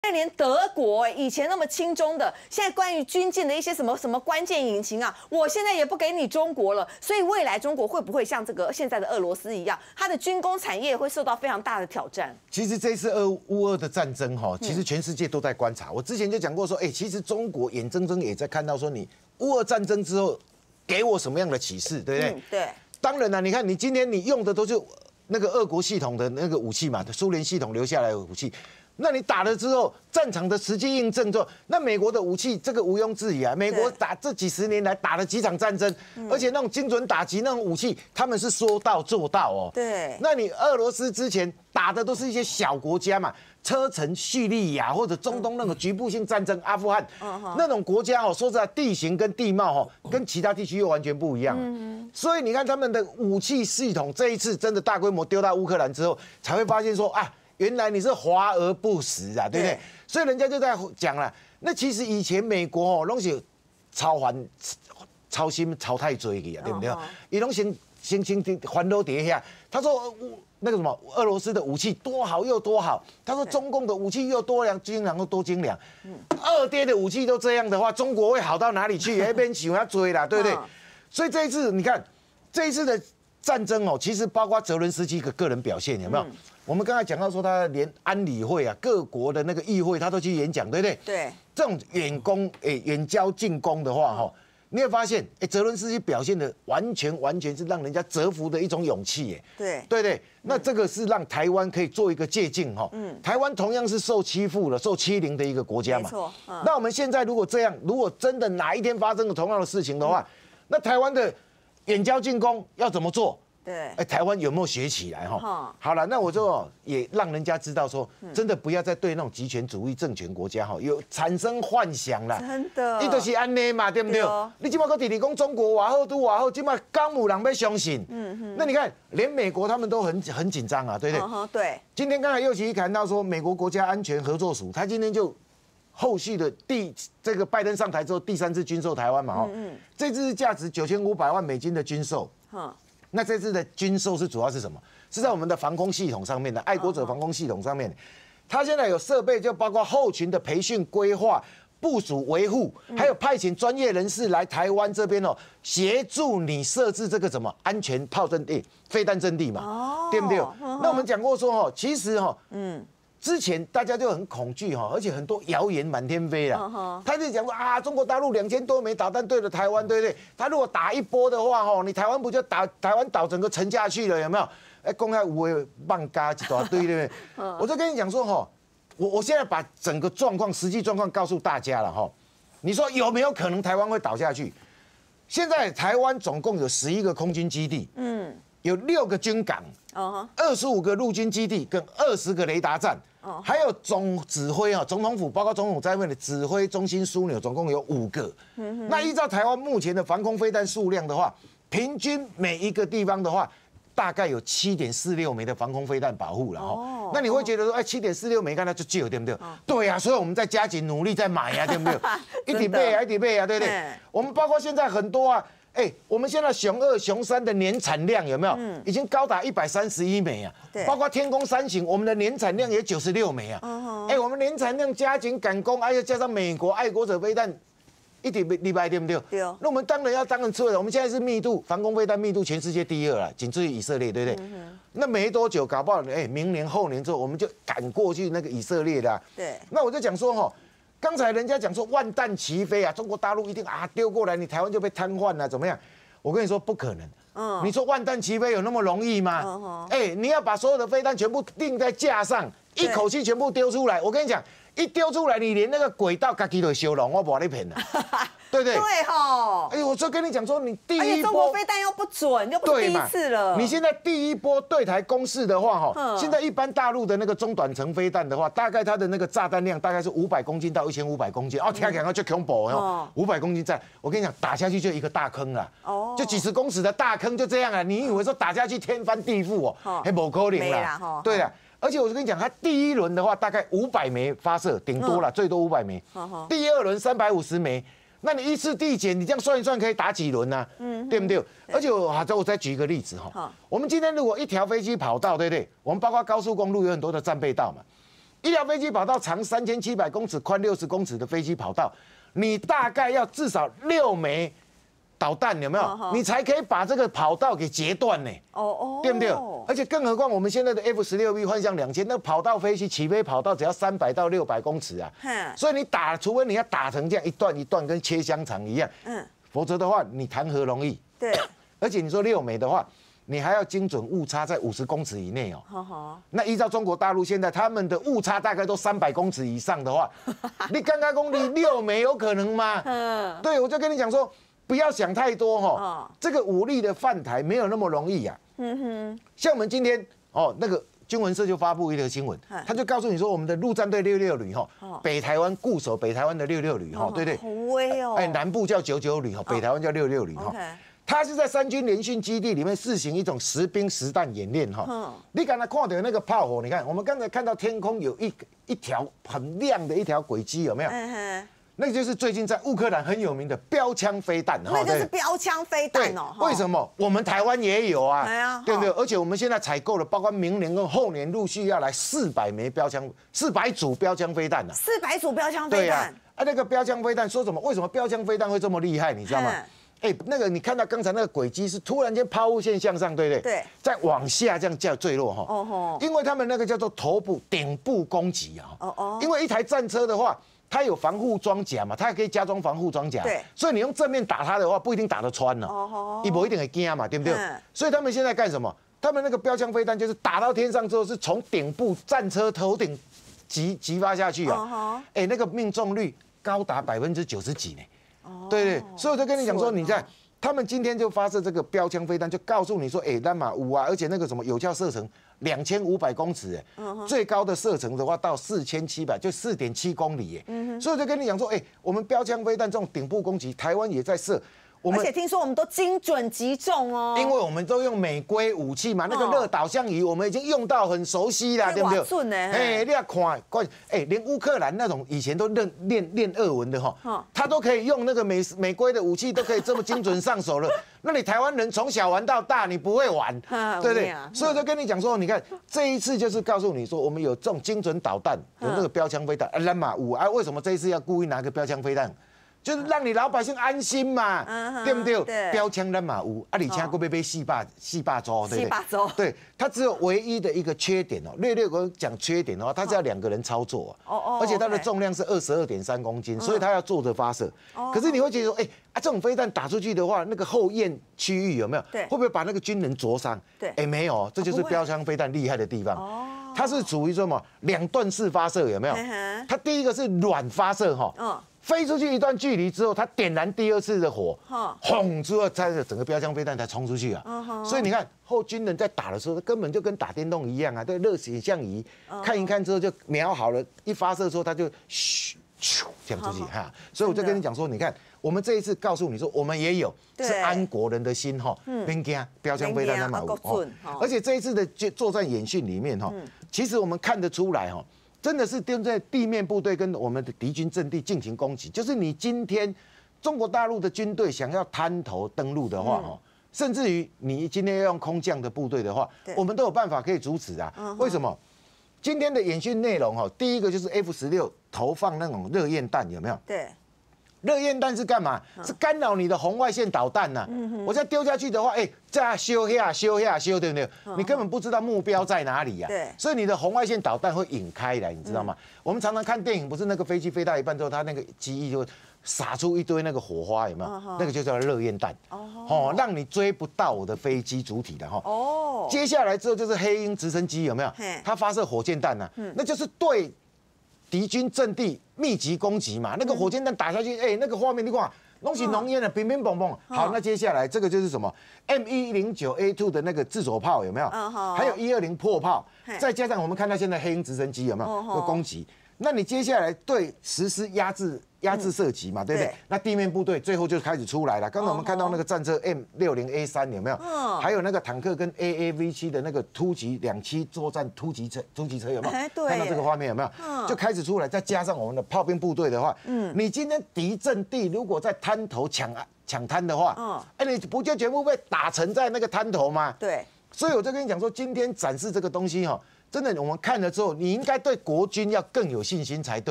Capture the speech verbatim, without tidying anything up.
连德国以前那么亲中的，现在关于军舰的一些什么什么关键引擎啊，我现在也不给你中国了。所以未来中国会不会像这个现在的俄罗斯一样，它的军工产业会受到非常大的挑战？ 其实这次俄乌俄的战争哈，其实全世界都在观察。我之前就讲过说，哎，其实中国眼睁睁也在看到说，你乌俄战争之后给我什么样的启示，对不对？ 嗯、对。 当然了，你看你今天你用的都是那个俄国系统的那个武器嘛，苏联系统留下来的武器。那你打了之后，战场的实际印证之后，那美国的武器这个毋庸置疑啊。美国打这几十年来打了几场战争，而且那种精准打击那种武器，他们是说到做到哦。 对。 那你俄罗斯之前打的都是一些小国家嘛，车臣、叙利亚或者中东那种局部性战争，阿富汗那种国家哦，说实在，地形跟地貌哦，跟其他地区又完全不一样。所以你看他们的武器系统，这一次真的大规模丢到乌克兰之后，才会发现说啊。原来你是华而不实啊，对不对？所以人家就在讲了，那其实以前美国哦，拢是超环、超心、超太追去啊，对不对？伊拢先先先环都跌下。他说那个什么，俄罗斯的武器多好又多好。他说中共的武器又多良、精良又多精良。二爹的武器都这样的话，中国会好到哪里去？那边喜欢追啦，对不对？所以这一次你看，这一次的战争哦，其实包括泽伦斯基的个人表现有没有？我们刚才讲到说，他连安理会啊，各国的那个议会，他都去演讲，对不对？ 对。 这种远攻，诶，远交近攻的话，哈，你会发现，哎，泽伦斯基表现的完全完全是让人家折服的一种勇气，哎， 对， 对对。那这个是让台湾可以做一个借鉴，哈。嗯。台湾同样是受欺负了、受欺凌的一个国家嘛。没错。那我们现在如果这样，如果真的哪一天发生了同样的事情的话，那台湾的远交近攻要怎么做？ 对， 哎，台湾有没有学起来哈？好了，那我就也让人家知道说，真的不要再对那种极权主义政权国家哈有产生幻想啦。 真的， 你就是安尼嘛，对不对？你今麦搁弟弟讲中国瓦后都瓦后，今麦刚有人要相信。嗯嗯。那你看，连美国他们都很很紧张啊，对不对？ 对。 今天刚才尤其谈到说，美国国家安全合作署，他今天就后续的第这个拜登上台之后第三次军售台湾嘛，哈。嗯。这次是价值九千五百万美金的军售。嗯。那这次的军售是主要是什么？是在我们的防空系统上面的爱国者防空系统上面，它现在有设备，就包括后勤的培训、规划、部署、维护，还有派遣专业人士来台湾这边哦，协助你设置这个什么安全炮阵地、飞弹阵地嘛，对不对？那我们讲过说哈，其实哈，嗯。之前大家就很恐惧哈，而且很多谣言满天飞啦。他就讲说啊，中国大陆两千多枚导弹对着台湾，对不对？他如果打一波的话，哈，你台湾不就打台湾岛整个沉下去了？有没有？哎，公开五位棒嘎一大堆，对不对？我就跟你讲说哈，我我现在把整个状况、实际状况告诉大家了哈。你说有没有可能台湾会倒下去？现在台湾总共有十一个空军基地，嗯，有六个军港，二十五个陆军基地跟二十个雷达站。还有总指挥啊，总统府包括总统在内的指挥中心枢纽，总共有五个。那依照台湾目前的防空飞弹数量的话，平均每一个地方的话，大概有七点四六枚的防空飞弹保护了哈。那你会觉得说，哎，七点四六枚，看它就旧，对不对？对呀，所以我们在加紧努力在买呀，对不对？一点倍啊，一点倍啊，对不对？我们包括现在很多啊。哎，我们现在雄二、雄三的年产量有没有？嗯，已经高达一百三十一枚啊。对，包括天宫三型，我们的年产量也九十六枚啊。哦。哎，我们年产量加紧赶工，哎呀，加上美国爱国者飞弹，一点礼拜对不对？对。那我们当然要当然出来了。我们现在是密度防空飞弹密度全世界第二了，仅次于以色列，对不对？嗯。那没多久，搞不好哎，明年后年之后，我们就赶过去那个以色列的。对。那我就讲说哈。刚才人家讲说万弹齐飞啊，中国大陆一定啊丢过来，你台湾就被瘫痪了，怎么样？我跟你说不可能。嗯，你说万弹齐飞有那么容易吗？哎、欸，你要把所有的飞弹全部钉在架上，一口气全部丢出来。我跟你讲，一丢出来，你连那个轨道自己都修了，我不你骗了。对不对？ 对哈。 哎呦，我就跟你讲说，你第一波， 而且中国飞弹又不准，又不是第一次了。 你现在第一波对台攻势的话，哈，现在一般大陆的那个中短程飞弹的话，大概它的那个炸弹量大概是五百公斤到一千五百公斤。哦，听讲就恐怖哦，五百公斤炸，我跟你讲，打下去就一个大坑了。哦。就几十公尺的大坑就这样啊！你以为说打下去天翻地覆哦？还不可能啦。对啦。而且我就跟你讲，它第一轮的话大概五百枚发射，顶多了，最多五百枚。第二轮三百五十枚。那你依次递减，你这样算一算可以打几轮呢、啊？嗯，对不对？而且我好，我再举一个例子哈。我们今天如果一条飞机跑道，对不对？我们包括高速公路有很多的战备道嘛。 一条飞机跑道长三千七百公尺，宽六十公尺的飞机跑道，你大概要至少六枚导弹，有没有？ Uh huh. 你才可以把这个跑道给截断呢？哦哦，对不对？而且更何况我们现在的 F 十六 V 幻象两千，那跑道飞机起飞跑道只要三百到六百公尺啊。Huh. 所以你打，除非你要打成这样一段一段，跟切香肠一样，嗯，否则的话你谈何容易？ 对。 而且你说六枚的话，你还要精准误差在五十公尺以内哦。Uh huh. 那依照中国大陆现在他们的误差大概都三百公尺以上的话，你刚刚公里六枚有可能吗？嗯，对，我就跟你讲说。不要想太多哈、哦，这个武力的犯台没有那么容易呀、啊。嗯哼，像我们今天哦，那个军文社就发布一条新闻，他就告诉你说，我们的陆战队六六旅哈，北台湾固守北台湾的六六旅哈，对不对？ 好威哦。 哎，南部叫九九旅哈，北台湾叫六六旅哈。他是在三军联训基地里面试行一种实兵实弹演练哈。你刚才看到那个炮火，你看我们刚才看到天空有一一条很亮的一条轨迹，有没有？那个就是最近在乌克兰很有名的标枪飞弹， 那就是标枪飞弹哦。 为什么？我们台湾也有啊，对不对？而且我们现在采购了，包括明年跟后年陆续要来四百枚标枪，四百组标枪飞弹呢。 四百组标枪飞弹。 对呀，啊，那个标枪飞弹说什么？为什么标枪飞弹会这么厉害？你知道吗？哎，那个你看到刚才那个轨迹是突然间抛物线向上，对不对？ 对。 再往下这样叫坠落哈。哦吼。因为他们那个叫做头部顶部攻击啊。哦哦。因为一台战车的话。它有防护装甲嘛，它还可以加装防护装甲， 对， 所以你用正面打它的话，不一定打得穿了，哦，一不一定会惊嘛，对不对？嗯、所以他们现在干什么？他们那个标枪飞弹就是打到天上之后，是从顶部战车头顶击击发下去啊，哦、哎，那个命中率高达百分之九十几呢，哦，对对，所以我就跟你讲说，你在。他们今天就发射这个标枪飞弹，就告诉你说，哎，那马五啊，而且那个什么有效射程两千五百公尺，哎，最高的射程的话到四千七百，就四点七公里，哎，嗯、所以我就跟你讲说，哎，我们标枪飞弹这种顶部攻击，台湾也在射。 而且听说我们都精准击中哦， 因为我们都用美规武器嘛，那个热导向仪我们已经用到很熟悉啦，对不对？ 准呢， 哎，你要看，关哎，连乌克兰那种以前都练练练俄文的哈，他都可以用那个美美规的武器，都可以这么精准上手了。那你台湾人从小玩到大，你不会玩，对不对？所以我就跟你讲说，你看这一次就是告诉你说，我们有这种精准导弹，有那个标枪飞弹，啊，蓝马五啊，为什么这一次要故意拿个标枪飞弹？就是让你老百姓安心嘛，嗯、对不对？对，标枪咱嘛有，啊，而且还被被四百四百州，对不对？ 四百州， 对，它只有唯一的一个缺点哦。略略我讲缺点的话，它是要两个人操作啊，哦哦，而且它的重量是二十二点三公斤，所以它要坐着发射。哦、可是你会觉得说，哎、欸、啊，这种飞弹打出去的话，那个后焰区域有没有？ 对， 会不会把那个军人灼伤？ 对， 哎、欸、没有，这就是标枪飞弹厉害的地方。哦，它是属于什么两段式发射，有没有？它第一个是软发射哈。嗯。飞出去一段距离之后，它点燃第二次的火，轰之后，它的整个标枪飞弹才冲出去啊。所以你看，后军人在打的时候，根本就跟打电动一样啊，对，热显像仪看一看之后就瞄好了，一发射之后它就咻咻这样出去哈。所以我就跟你讲说，你看我们这一次告诉你说，我们也有是安国人的心哈，别惊标枪飞弹那么武，而且这一次的作战演训里面哈，其实我们看得出来哈。真的是盯在地面部队跟我们的敌军阵地进行攻击，就是你今天中国大陆的军队想要滩头登陆的话，哈、嗯，甚至于你今天要用空降的部队的话，我们都有办法可以阻止啊。嗯、为什么？今天的演训内容哈，第一个就是 F 十六投放那种热焰弹，有没有？ 对。 热焰弹是干嘛？是干扰你的红外线导弹呐、啊。嗯、我再丢下去的话，哎、欸，再修下修下修，对不对？嗯、你根本不知道目标在哪里呀、啊。 对。 所以你的红外线导弹会引开来，你知道吗？嗯、我们常常看电影，不是那个飞机飞到一半之后，它那个机翼就撒出一堆那个火花，有没有？哦、那个就叫热焰弹。哦。哦，让你追不到我的飞机主体的哈。哦。接下来之后就是黑鹰直升机，有没有？它发射火箭弹呐、啊，嗯、那就是对。敌军阵地密集攻击嘛，那个火箭弹打下去，哎、欸，那个画面你看，东西浓烟的，乒乒乓乓。好，那接下来这个就是什么 M 一零九 A 二 的那个自走炮有没有？还有一二零破炮，再加上我们看到现在黑鹰直升机有没有的攻击？那你接下来对实施压制压制射击嘛，对不对？那地面部队最后就开始出来了。刚刚我们看到那个战车 M 六零 A 三有没有？还有那个坦克跟 A A V 七的那个突击两栖作战突击车突击车有没有？看到这个画面有没有？就开始出来，再加上我们的炮兵部队的话，嗯，你今天敌阵地如果在滩头抢抢滩的话，嗯，哎，你不就全部被打沉在那个滩头吗？ 对。 所以我就跟你讲说，今天展示这个东西哈。 真的我们看了之后，你应该对国军要更有信心才对。